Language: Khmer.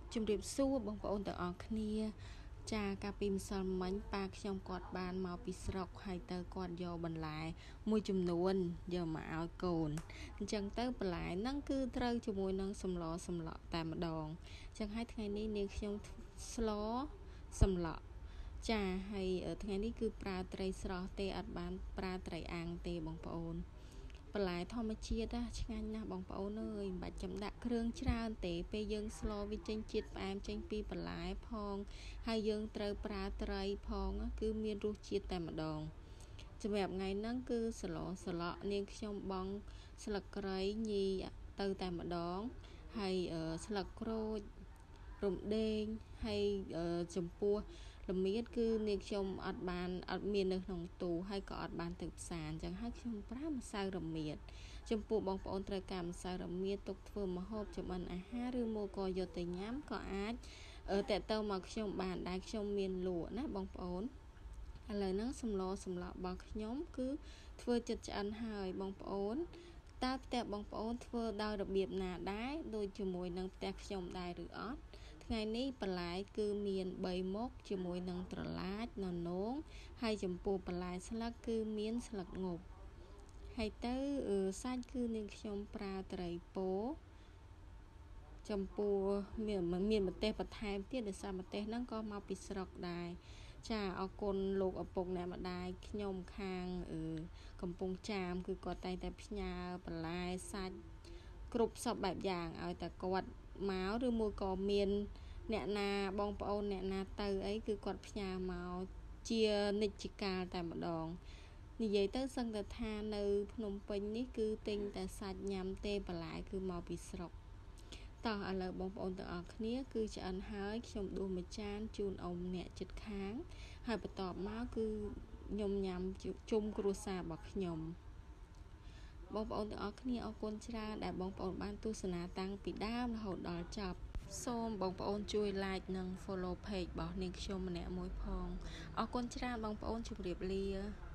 ជំរាបសួរបងប្អូនទាំងអស់គ្នាចាកាលពីម្សិលមិញប៉ាខ្ញុំគាត់បានមកពីស្រុកហើយទៅគាត់យកបន្លែមួយចំនួនយកមកឲ្យកូនអញ្ចឹងទៅបន្លែហ្នឹងគឺត្រូវជាមួយនឹងសម្លក់តែម្ដងអញ្ចឹងហើយថ្ងៃនេះនាងខ្ញុំស្លសម្លក់ចាហើយថ្ងៃនេះគឺប្រើត្រីស្រស់ទេអត់បានប្រើត្រីអាំងទេបងប្អូនបន្លែធម្មជាតិឆ្ងាញ់ណាស់បងប្អូនអើយមិនបាច់ចាំដាក់គ្រឿងច្រើនទេពេលយើងស្លវាចេញជាតិផ្អែមចេញពីបន្លែផងហើយយើងត្រូវប្រើត្រីផងគឺមានរសជាតិតែម្ដងសម្រាប់ថ្ងៃហ្នឹងគឺសឡក់នាងខ្ញុំបងស្លឹកគ្រៃញីទៅតែម្ដងហើយស្លឹកក្រូចរំដេងហើយចំពោះល្មៀតគឺនាងខ្ញុំអត់មាននៅក្នុងទូហើយក៏អត់បានទៅផ្សារអញ្ចឹងហើយខ្ញុំប្រើម្សៅរមៀតចំពោះបងប្អូនត្រូវការម្សៅរមៀតទុកធ្វើម្ហូបចម្អិនអាហារឬមកក៏យកទៅញ៉ាំក៏អាចតាក់ទងមកខ្ញុំបានដែរខ្ញុំមានលក់ណាបងប្អូនឥឡូវហ្នឹងសម្លក់របស់ខ្ញុំគឺធ្វើចិត្តឆ្អិនហើយបងប្អូនតើផ្ទះបងប្អូនធ្វើដោយរបៀបណាដែរដូចជាមួយនឹងផ្ទះខ្ញុំដែរឬអត់ថ្ងៃនេះបន្លែគឺមាន3មុខជាមួយនឹងត្រឡាចននោងហើយចំពោះបន្លែស្លឹកគឺមានស្លឹកងប់ហើយទៅសាច់គឺនាងខ្ញុំប្រើត្រីពោចំពោះមានម្ទេសបន្ថែមទៀតដោយសារម្ទេសហ្នឹងក៏មកពីស្រុកដែរចាអរគុណលោកឪពុកអ្នកម្ដាយខ្ញុំខាងកំពង់ចាមគឺគាត់តែងតែផ្ញើបន្លែសាច់គ្រប់សពបែបយ៉ាងឲ្យតែគាត់មកឬមួយក៏មានអ្នកណាបងប្អូនអ្នកណាទៅអីគឺគាត់ផ្ញើមកជានិច្ចកាលតែម្ដងនិយាយទៅសឹងតែថានៅភ្នំពេញនេះគឺទិញតែសាច់ញ៉ាំទេបន្លែគឺមកពីស្រុកតោះឥឡូវបងប្អូនទាំងអស់គ្នាគឺឆ្អិនហើយខ្ញុំដួសមួយចានជូនអ៊ំអ្នកជិតខាងហើយបន្ទាប់មកគឺខ្ញុំញ៉ាំជុំគ្រួសាររបស់ខ្ញុំបងប្អូនទាំងអស់គ្នាអរគុណច្រើនដែលបងប្អូនបានទស្សនាតាំងពីដើមរហូតដល់ចប់សូមបងប្អូនជួយ like និង follow page របស់នាងខ្ញុំម្នាក់មួយផងអរគុណច្រើនបងប្អូនជម្រាបលា